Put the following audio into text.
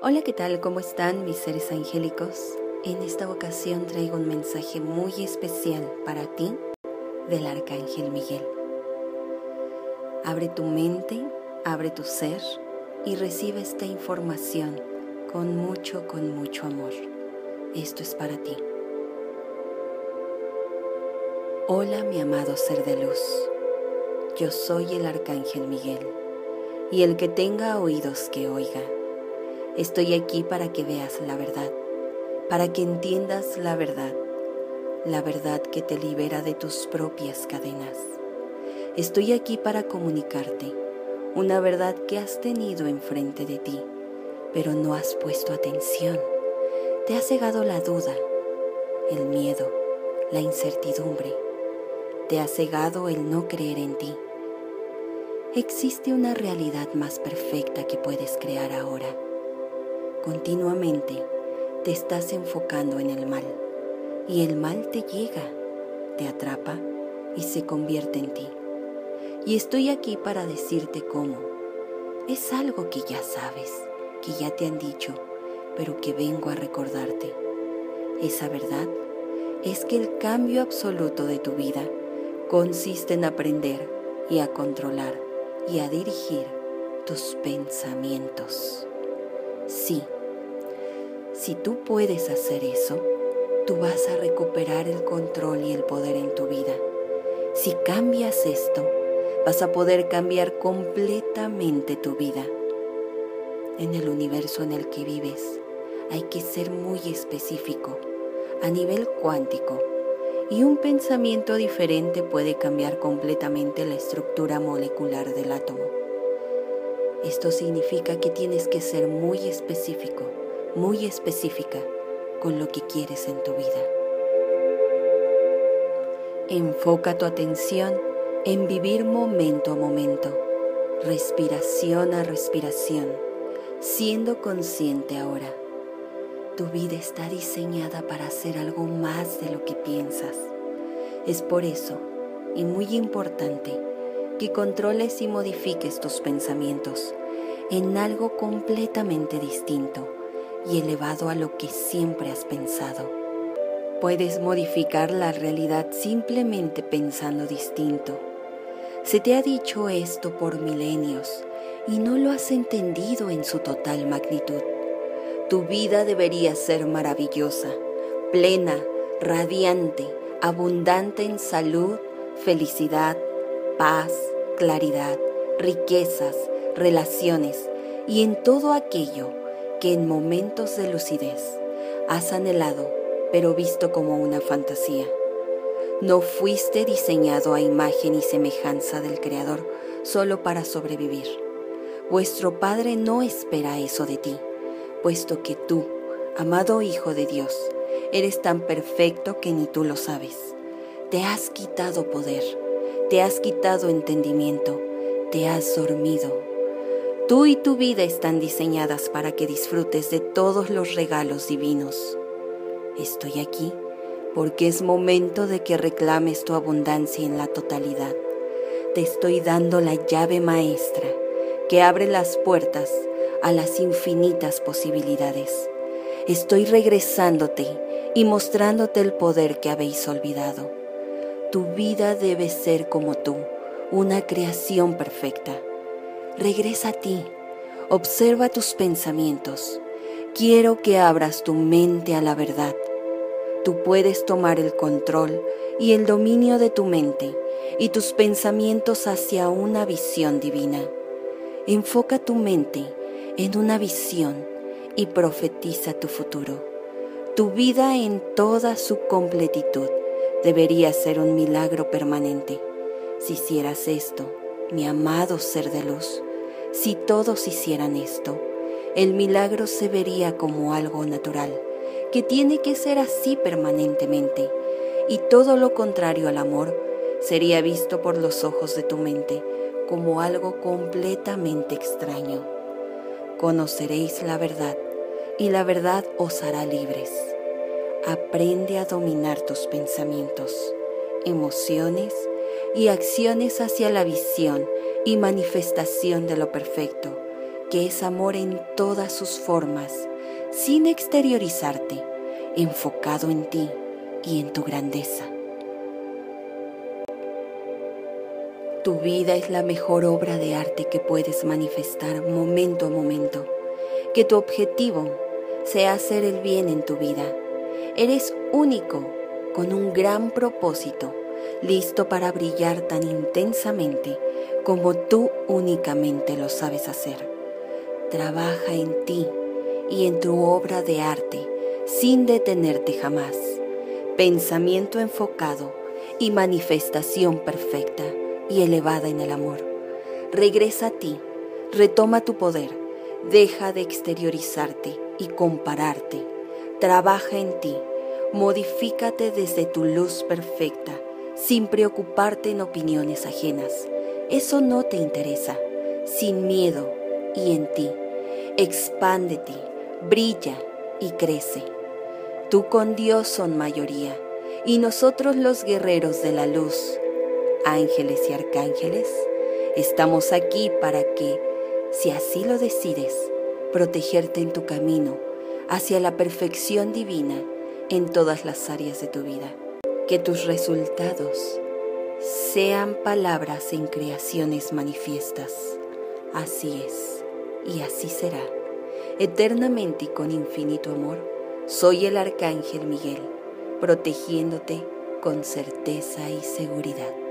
Hola, ¿qué tal? ¿Cómo están mis seres angélicos? En esta ocasión traigo un mensaje muy especial para ti del Arcángel Miguel. Abre tu mente, abre tu ser y recibe esta información con mucho amor. Esto es para ti. Hola, mi amado ser de luz. Yo soy el Arcángel Miguel y el que tenga oídos que oiga. Estoy aquí para que veas la verdad, para que entiendas la verdad que te libera de tus propias cadenas. Estoy aquí para comunicarte una verdad que has tenido enfrente de ti, pero no has puesto atención. Te ha cegado la duda, el miedo, la incertidumbre. Te ha cegado el no creer en ti. Existe una realidad más perfecta que puedes crear ahora. Continuamente te estás enfocando en el mal y el mal te llega, te atrapa y se convierte en ti. Y estoy aquí para decirte cómo. Es algo que ya sabes, que ya te han dicho, pero que vengo a recordarte. Esa verdad es que el cambio absoluto de tu vida consiste en aprender y a controlar y a dirigir tus pensamientos. Sí, si tú puedes hacer eso, tú vas a recuperar el control y el poder en tu vida. Si cambias esto, vas a poder cambiar completamente tu vida. En el universo en el que vives, hay que ser muy específico, a nivel cuántico, y un pensamiento diferente puede cambiar completamente la estructura molecular del átomo. Esto significa que tienes que ser muy específico, muy específica con lo que quieres en tu vida. Enfoca tu atención en vivir momento a momento, respiración a respiración, siendo consciente ahora. Tu vida está diseñada para hacer algo más de lo que piensas. Es por eso, y muy importante, que controles y modifiques tus pensamientos en algo completamente distinto y elevado a lo que siempre has pensado. Puedes modificar la realidad simplemente pensando distinto. Se te ha dicho esto por milenios y no lo has entendido en su total magnitud. Tu vida debería ser maravillosa, plena, radiante, abundante en salud, felicidad, paz, claridad, riquezas, relaciones y en todo aquello que en momentos de lucidez has anhelado, pero visto como una fantasía. No fuiste diseñado a imagen y semejanza del Creador solo para sobrevivir. Vuestro Padre no espera eso de ti, puesto que tú, amado Hijo de Dios, eres tan perfecto que ni tú lo sabes. Te has quitado poder, te has quitado entendimiento, te has dormido. Tú y tu vida están diseñadas para que disfrutes de todos los regalos divinos. Estoy aquí porque es momento de que reclames tu abundancia en la totalidad. Te estoy dando la llave maestra que abre las puertas a las infinitas posibilidades. Estoy regresándote y mostrándote el poder que habéis olvidado. Tu vida debe ser como tú, una creación perfecta. Regresa a ti, observa tus pensamientos. Quiero que abras tu mente a la verdad. Tú puedes tomar el control y el dominio de tu mente y tus pensamientos hacia una visión divina. Enfoca tu mente en una visión y profetiza tu futuro. Tu vida en toda su completitud debería ser un milagro permanente. Si hicieras esto, mi amado ser de luz, si todos hicieran esto, el milagro se vería como algo natural, que tiene que ser así permanentemente, y todo lo contrario al amor sería visto por los ojos de tu mente como algo completamente extraño. Conoceréis la verdad, y la verdad os hará libres. Aprende a dominar tus pensamientos, emociones y acciones hacia la visión y manifestación de lo perfecto que es amor en todas sus formas, sin exteriorizarte, enfocado en ti y en tu grandeza. Tu vida es la mejor obra de arte que puedes manifestar momento a momento. Que tu objetivo sea hacer el bien en tu vida. Eres único, con un gran propósito, listo para brillar tan intensamente como tú únicamente lo sabes hacer. Trabaja en ti y en tu obra de arte sin detenerte jamás. Pensamiento enfocado y manifestación perfecta y elevada en el amor. Regresa a ti, retoma tu poder, deja de exteriorizarte y compararte. Trabaja en ti, modifícate desde tu luz perfecta, sin preocuparte en opiniones ajenas. Eso no te interesa, sin miedo y en ti. Expándete, brilla y crece. Tú con Dios son mayoría, y nosotros los guerreros de la luz, ángeles y arcángeles, estamos aquí para que, si así lo decides, protegerte en tu camino hacia la perfección divina en todas las áreas de tu vida. Que tus resultados sean palabras en creaciones manifiestas. Así es, y así será. Eternamente y con infinito amor, soy el Arcángel Miguel, protegiéndote con certeza y seguridad.